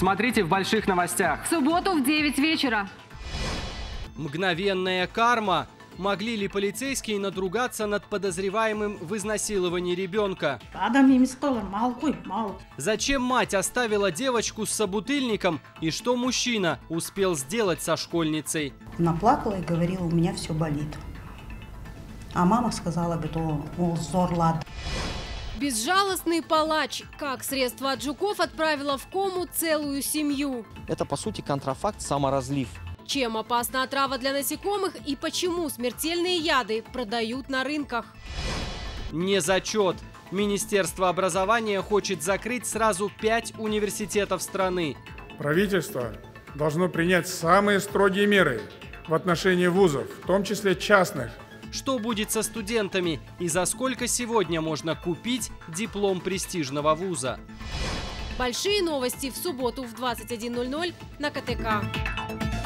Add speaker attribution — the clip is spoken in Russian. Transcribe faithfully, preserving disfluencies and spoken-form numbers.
Speaker 1: Смотрите в больших новостях.
Speaker 2: В субботу в девять вечера.
Speaker 3: Мгновенная карма. Могли ли полицейские надругаться над подозреваемым в изнасиловании ребенка? Зачем мать оставила девочку с собутыльником и что мужчина успел сделать со школьницей?
Speaker 4: Она плакала и говорила: у меня все болит. А мама сказала, что он зорлад.
Speaker 5: Безжалостный палач. Как средство от жуков отправило в кому целую семью.
Speaker 6: Это, по сути, контрафакт, саморазлив.
Speaker 5: Чем опасна отрава для насекомых и почему смертельные яды продают на рынках?
Speaker 3: Не зачет. Министерство образования хочет закрыть сразу пять университетов страны.
Speaker 7: Правительство должно принять самые строгие меры в отношении вузов, в том числе частных.
Speaker 3: Что будет со студентами и за сколько сегодня можно купить диплом престижного вуза?
Speaker 5: Большие новости в субботу в двадцать один ноль ноль на ка тэ ка.